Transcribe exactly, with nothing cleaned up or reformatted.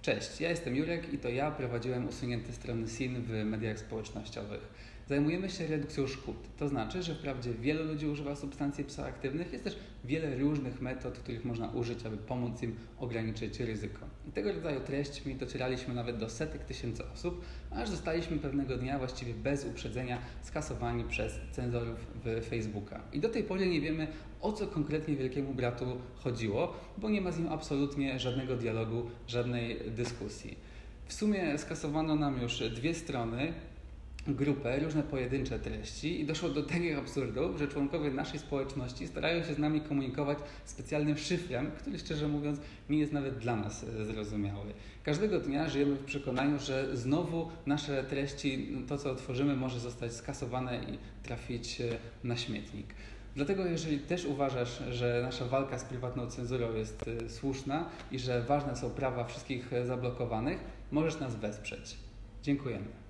Cześć, ja jestem Jurek i to ja prowadziłem usunięte strony S I N w mediach społecznościowych. Zajmujemy się redukcją szkód. To znaczy, że wprawdzie wielu ludzi używa substancji psychoaktywnych, jest też wiele różnych metod, których można użyć, aby pomóc im ograniczyć ryzyko. I tego rodzaju treściami docieraliśmy nawet do setek tysięcy osób, aż zostaliśmy pewnego dnia właściwie bez uprzedzenia skasowani przez cenzorów w Facebooka. I do tej pory nie wiemy, o co konkretnie Wielkiemu Bratu chodziło, bo nie ma z nim absolutnie żadnego dialogu, żadnej dyskusji. W sumie skasowano nam już dwie strony, grupę, różne pojedyncze treści i doszło do takich absurdów, że członkowie naszej społeczności starają się z nami komunikować specjalnym szyfrem, który szczerze mówiąc nie jest nawet dla nas zrozumiały. Każdego dnia żyjemy w przekonaniu, że znowu nasze treści, to co tworzymy, może zostać skasowane i trafić na śmietnik. Dlatego jeżeli też uważasz, że nasza walka z prywatną cenzurą jest słuszna i że ważne są prawa wszystkich zablokowanych, możesz nas wesprzeć. Dziękujemy.